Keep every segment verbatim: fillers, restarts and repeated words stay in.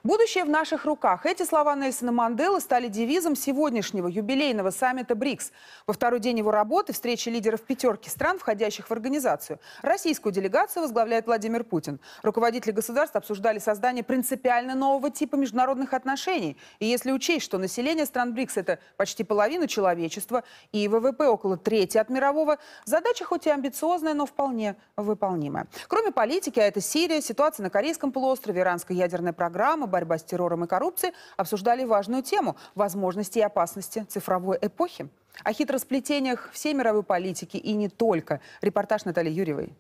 Будущее в наших руках. Эти слова Нельсона Манделы стали девизом сегодняшнего юбилейного саммита БРИКС. Во второй день его работы встреча лидеров пятерки стран, входящих в организацию. Российскую делегацию возглавляет Владимир Путин. Руководители государств обсуждали создание принципиально нового типа международных отношений. И если учесть, что население стран БРИКС – это почти половина человечества, и ВВП около трети от мирового, задача хоть и амбициозная, но вполне выполнимая. Кроме политики, а это Сирия, ситуация на Корейском полуострове, иранская ядерная программа, борьба с террором и коррупцией, обсуждали важную тему – возможности и опасности цифровой эпохи. О хитросплетениях всей мировой политики и не только. Репортаж Натальи Юрьевой.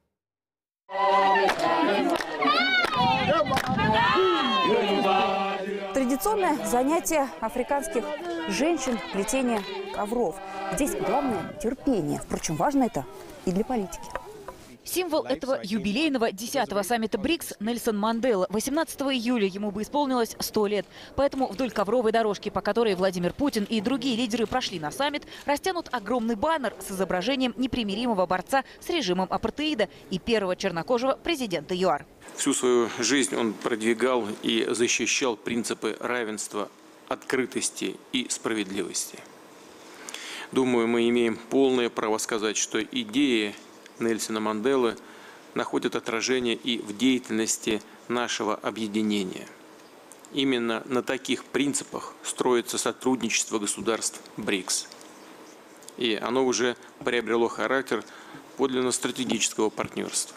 Традиционное занятие африканских женщин – плетение ковров. Здесь главное – терпение. Впрочем, важно это и для политики. Символ этого юбилейного десятого саммита БРИКС – Нельсон Мандела. восемнадцатого июля ему бы исполнилось сто лет. Поэтому вдоль ковровой дорожки, по которой Владимир Путин и другие лидеры прошли на саммит, растянут огромный баннер с изображением непримиримого борца с режимом апартеида и первого чернокожего президента ЮАР. Всю свою жизнь он продвигал и защищал принципы равенства, открытости и справедливости. Думаю, мы имеем полное право сказать, что идеи Нельсона Манделы находят отражение и в деятельности нашего объединения. Именно на таких принципах строится сотрудничество государств БРИКС. И оно уже приобрело характер подлинно стратегического партнерства.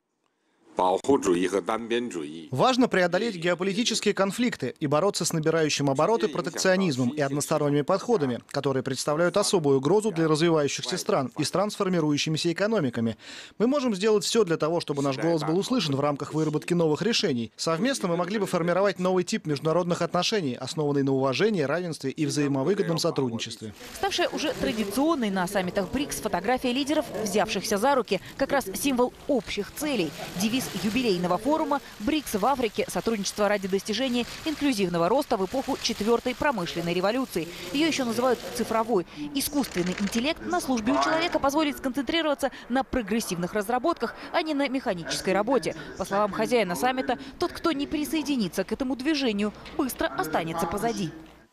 Важно преодолеть геополитические конфликты и бороться с набирающим обороты протекционизмом и односторонними подходами, которые представляют особую угрозу для развивающихся стран и стран с формирующимися экономиками. Мы можем сделать все для того, чтобы наш голос был услышан в рамках выработки новых решений. Совместно мы могли бы формировать новый тип международных отношений, основанный на уважении, равенстве и взаимовыгодном сотрудничестве. Ставшая уже традиционной на саммитах БРИКС фотография лидеров, взявшихся за руки, как раз символ общих целей. Девиз юбилейного форума «БРИКС в Африке. Сотрудничество ради достижения инклюзивного роста в эпоху четвертой промышленной революции». Ее еще называют цифровой. Искусственный интеллект на службе у человека позволит сконцентрироваться на прогрессивных разработках, а не на механической работе. По словам хозяина саммита, тот, кто не присоединится к этому движению, быстро останется позади.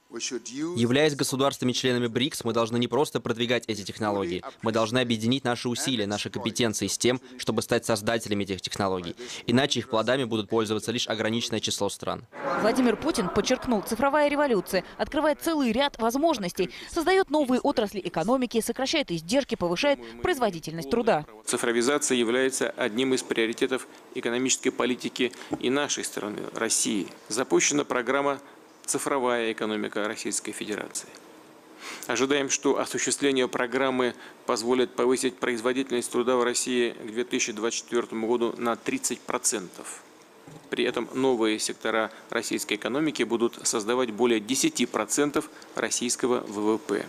Являясь государствами-членами БРИКС, мы должны не просто продвигать эти технологии. Мы должны объединить наши усилия, наши компетенции с тем, чтобы стать создателями этих технологий. Иначе их плодами будут пользоваться лишь ограниченное число стран. Владимир Путин подчеркнул, цифровая революция открывает целый ряд возможностей, создает новые отрасли экономики, сокращает издержки, повышает производительность труда. Цифровизация является одним из приоритетов экономической политики и нашей страны, России. Запущена программа «Цифровая экономика Российской Федерации». Ожидаем, что осуществление программы позволит повысить производительность труда в России к две тысячи двадцать четвёртому году на тридцать процентов. При этом новые сектора российской экономики будут создавать более десяти процентов российского ВВП.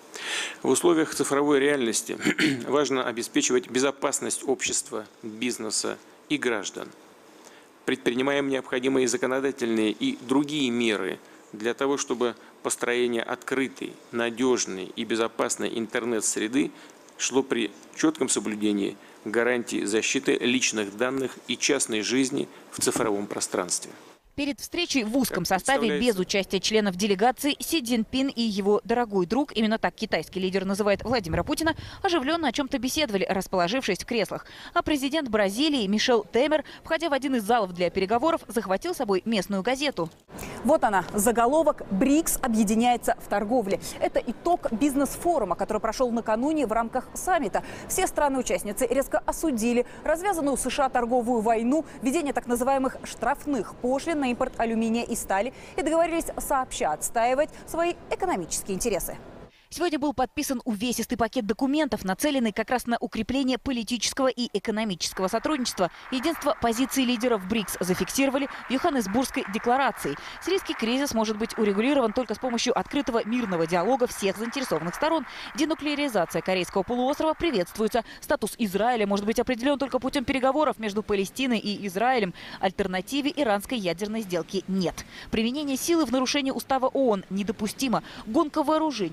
В условиях цифровой реальности важно обеспечивать безопасность общества, бизнеса и граждан. Предпринимаем необходимые законодательные и другие меры для того, чтобы построение открытой, надежной и безопасной интернет-среды шло при четком соблюдении гарантий защиты личных данных и частной жизни в цифровом пространстве. Перед встречей в узком составе, без участия членов делегации, Си Цзиньпин и его дорогой друг, именно так китайский лидер называет Владимира Путина, оживленно о чем-то беседовали, расположившись в креслах. А президент Бразилии Мишел Темер, входя в один из залов для переговоров, захватил с собой местную газету. Вот она, заголовок «БРИКС объединяется в торговле». Это итог бизнес-форума, который прошел накануне в рамках саммита. Все страны-участницы резко осудили развязанную у США торговую войну, введение так называемых штрафных пошлин на импорт алюминия и стали и договорились сообща отстаивать свои экономические интересы. Сегодня был подписан увесистый пакет документов, нацеленный как раз на укрепление политического и экономического сотрудничества. Единство позиций лидеров БРИКС зафиксировали в Йоханнесбургской декларации. Сирийский кризис может быть урегулирован только с помощью открытого мирного диалога всех заинтересованных сторон. Денуклеаризация Корейского полуострова приветствуется. Статус Израиля может быть определен только путем переговоров между Палестиной и Израилем. Альтернативе иранской ядерной сделки нет. Применение силы в нарушении устава ООН недопустимо. Гонка вооружений в космосе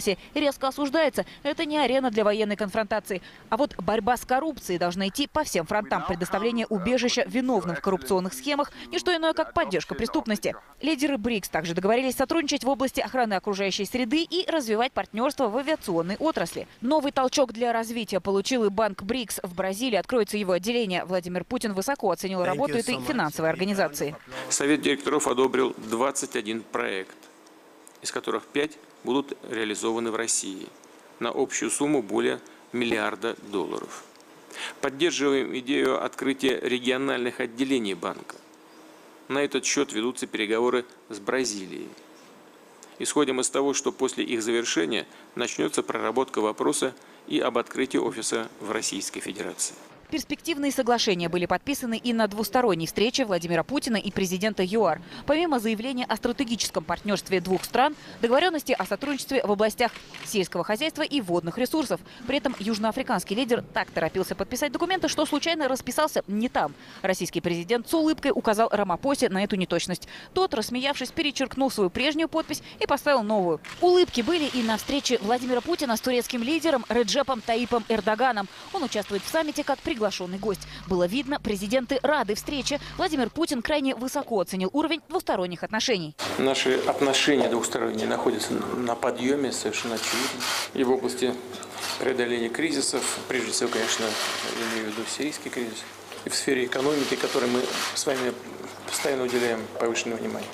Конгрессе и резко осуждается. Это не арена для военной конфронтации. А вот борьба с коррупцией должна идти по всем фронтам. Предоставление убежища виновным в коррупционных схемах – не что иное, как поддержка преступности. Лидеры БРИКС также договорились сотрудничать в области охраны окружающей среды и развивать партнерство в авиационной отрасли. Новый толчок для развития получил и Банк БРИКС. В Бразилии откроется его отделение. Владимир Путин высоко оценил работу этой финансовой организации. Совет директоров одобрил двадцать один проект, из которых пять будут реализованы в России на общую сумму более миллиарда долларов. Поддерживаем идею открытия региональных отделений банка. На этот счет ведутся переговоры с Бразилией. Исходим из того, что после их завершения начнется проработка вопроса и об открытии офиса в Российской Федерации. Перспективные соглашения были подписаны и на двусторонней встрече Владимира Путина и президента ЮАР. Помимо заявления о стратегическом партнерстве двух стран, договоренности о сотрудничестве в областях сельского хозяйства и водных ресурсов. При этом южноафриканский лидер так торопился подписать документы, что случайно расписался не там. Российский президент с улыбкой указал Рамапосе на эту неточность. Тот, рассмеявшись, перечеркнул свою прежнюю подпись и поставил новую. Улыбки были и на встрече Владимира Путина с турецким лидером Реджепом Таипом Эрдоганом. Он участвует в саммите как приглашенный гость. Было видно, президенты рады встрече. Владимир Путин крайне высоко оценил уровень двусторонних отношений. Наши отношения двусторонние находятся на подъеме, совершенно очевидно. И в области преодоления кризисов, прежде всего, конечно, я имею в виду сирийский кризис, и в сфере экономики, которой мы с вами постоянно уделяем повышенное внимание.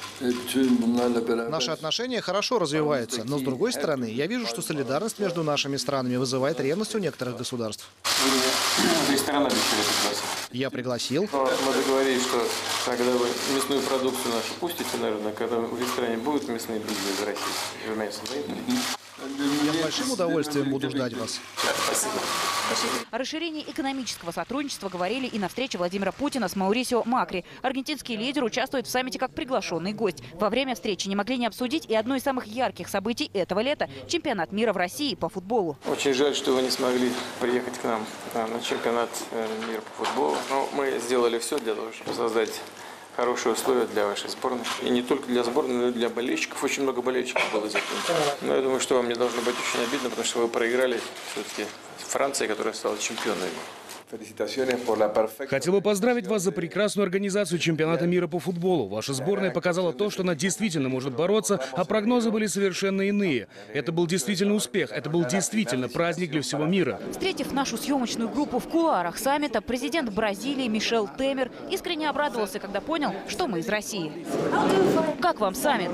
Наши отношения хорошо развиваются, но с другой стороны, я вижу, что солидарность между нашими странами вызывает ревность у некоторых государств. В ресторан обещали пригласить. Я пригласил. Но мы договорились, что когда вы мясную продукцию нашу пустите, наверное, когда в ресторане будут мясные блюда из России, вы мясо даете? Я с большим удовольствием буду ждать вас. Спасибо. О расширении экономического сотрудничества говорили и на встрече Владимира Путина с Маурисио Макри. Аргентинский лидер участвует в саммите как приглашенный гость. Во время встречи не могли не обсудить и одно из самых ярких событий этого лета – чемпионат мира в России по футболу. Очень жаль, что вы не смогли приехать к нам на чемпионат мира по футболу. Но мы сделали все для того, чтобы создать хорошие условия для вашей сборной. И не только для сборной, но и для болельщиков. Очень много болельщиков было здесь. Но я думаю, что вам не должно быть очень обидно, потому что вы проиграли все-таки Франции, которая стала чемпионом. Хотел бы поздравить вас за прекрасную организацию чемпионата мира по футболу. Ваша сборная показала то, что она действительно может бороться, а прогнозы были совершенно иные. Это был действительно успех, это был действительно праздник для всего мира. Встретив нашу съемочную группу в кулуарах саммита, президент Бразилии Мишел Темер искренне обрадовался, когда понял, что мы из России. Как вам саммит?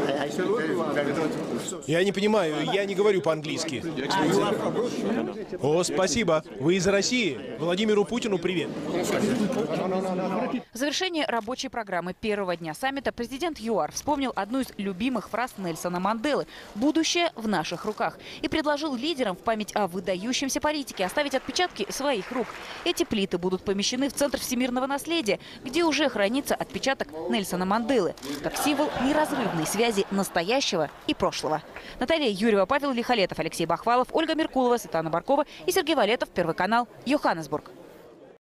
Я не понимаю, я не говорю по-английски. О, спасибо. Вы из России? Владимиру Путину привет. В завершении рабочей программы первого дня саммита президент ЮАР вспомнил одну из любимых фраз Нельсона Манделы «Будущее в наших руках» и предложил лидерам в память о выдающемся политике оставить отпечатки своих рук. Эти плиты будут помещены в Центр всемирного наследия, где уже хранится отпечаток Нельсона Манделы, как символ неразрывной связи настоящего и прошлого. Наталья Юрьева, Павел Лихолетов, Алексей Бахвалов, Ольга Меркулова, Светлана Баркова и Сергей Валетов, Первый канал, Йоханнесбург.